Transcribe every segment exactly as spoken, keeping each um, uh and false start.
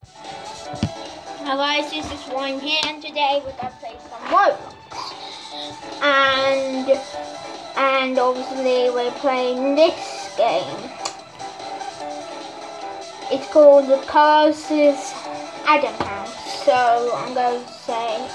Hi guys, this is Ryan here, and today we're gonna play some Roblox. And and obviously we're playing this game. It's called the Curses Adam House. So I'm going to say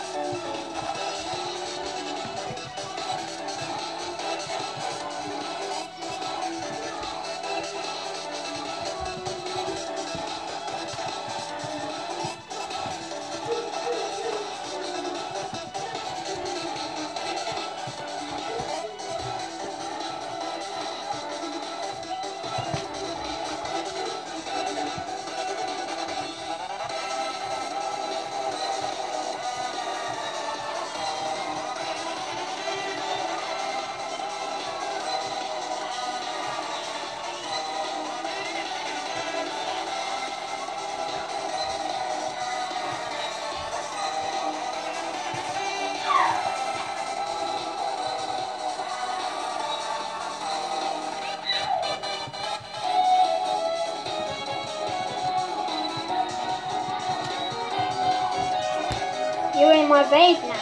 you're in my bed now.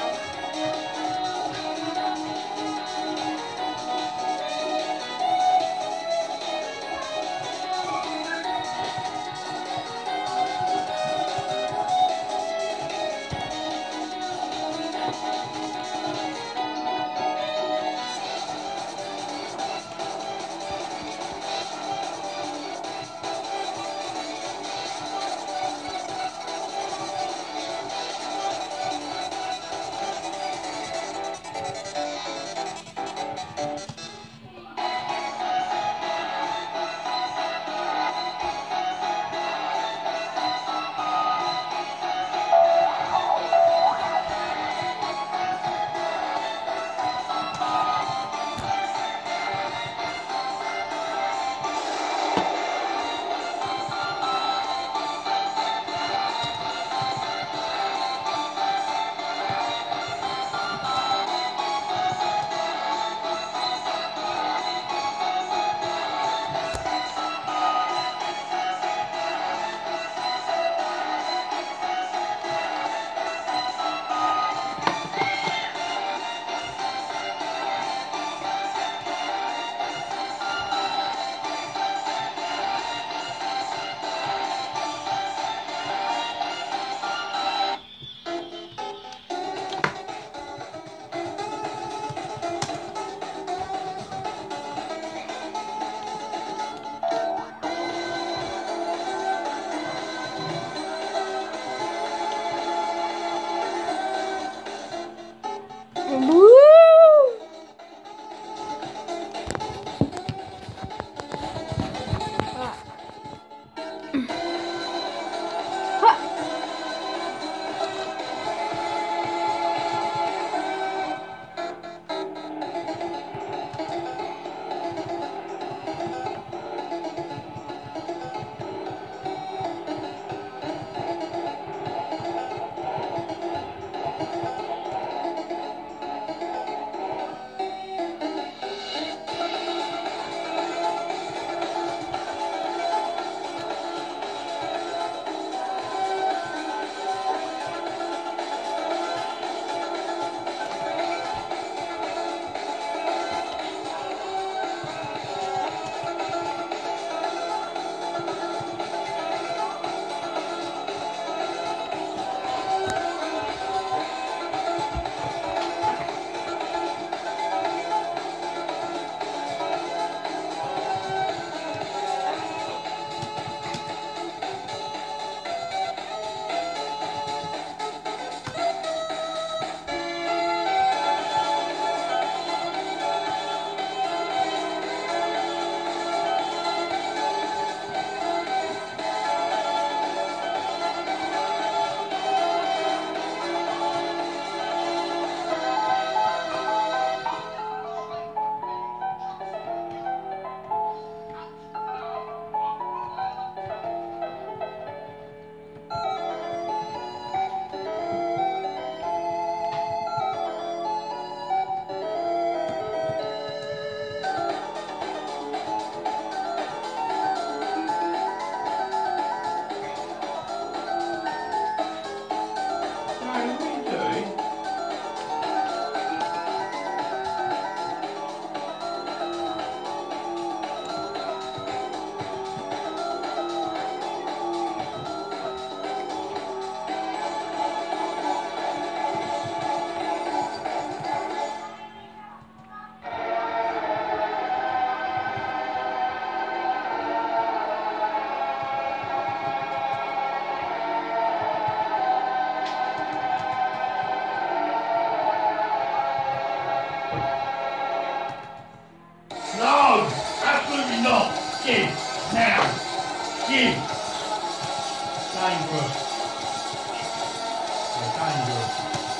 dangerous. They're dangerous.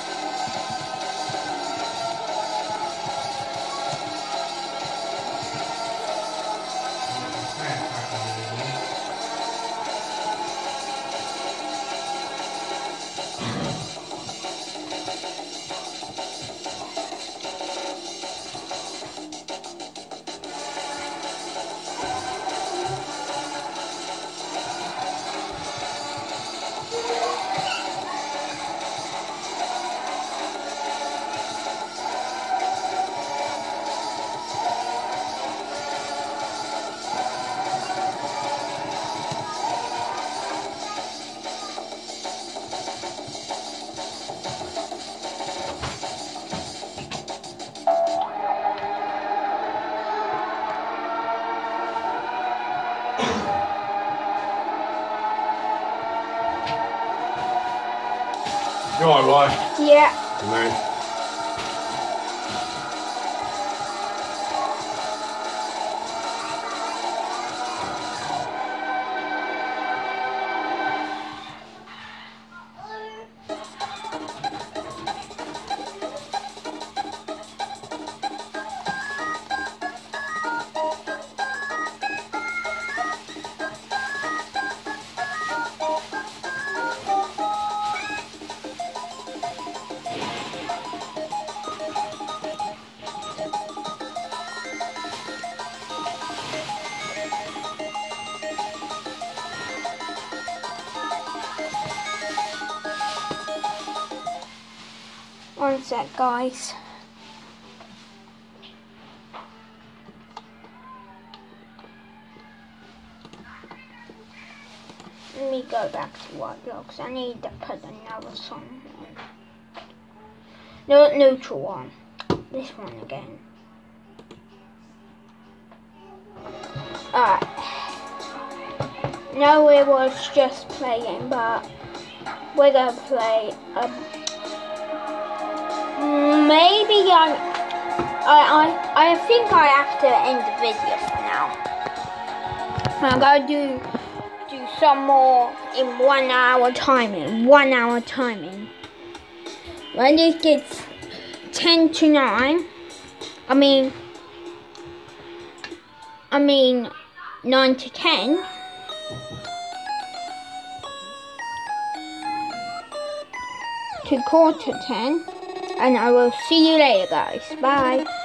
You alright, Roy? Yeah. Man. One sec, guys. Let me go back to Roblox. I need to put another song on. No, neutral one. This one again. Alright. No, it was just playing, but we're gonna play a. Maybe I, I, I, I think I have to end the video for now. I'm gonna do, do some more in one hour timing. One hour timing. When it gets ten to nine, I mean, I mean nine to ten. To quarter ten. And I will see you later, guys. Bye.